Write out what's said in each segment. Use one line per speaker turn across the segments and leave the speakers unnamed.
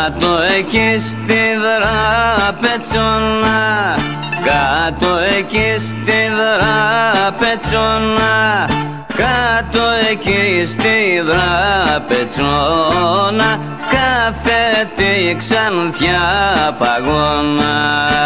Κάτω εκεί στη δραπετσόνα, κάτω εκεί στη δραπετσόνα, κάτω εκεί στη δραπετσόνα, κάθεται η Ξανθιά παγώνα.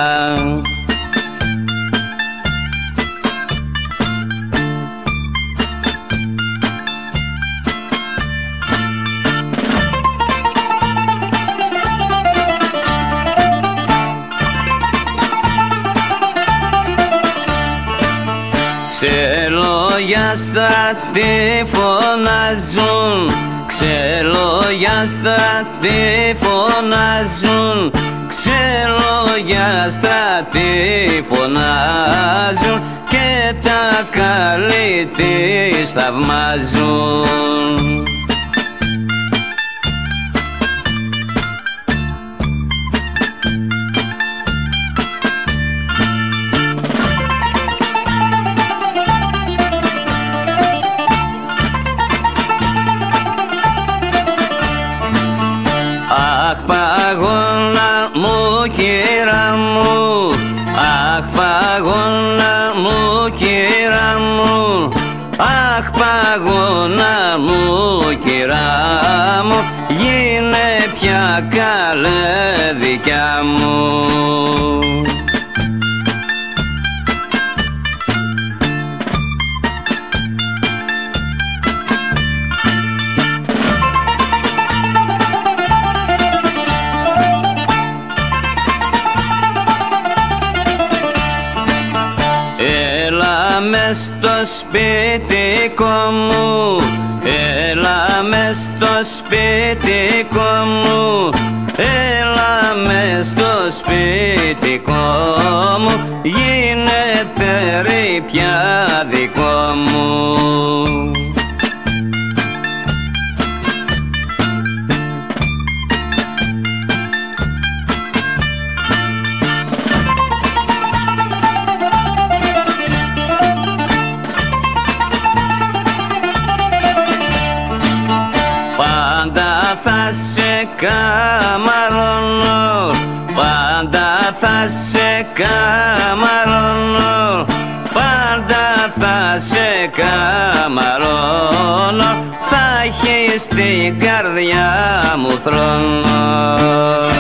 Ξελόγια στρατή φωνάζουν, ξελόγια στρατή φωνάζουν, ξελόγια στρατή φωνάζουν και τα καλή της θαυμάζουν. Αχ παγώνα μου κύρα μου, αχ παγώνα μου κύρα μου, αχ παγώνα μου κύρα μου, γίνε πια καλέ δικιά μου. Μες στο σπίτικο μου, έλα μες στο σπίτικο μου, έλα μες στο σπίτικο μου, γίνεται ρε πια δικό μου. Πάντα θα σε καμαρώνω, πάντα θα σε καμαρώνω, πάντα θα σε καμαρώνω, θα έχεις στην καρδιά μου θρόνο.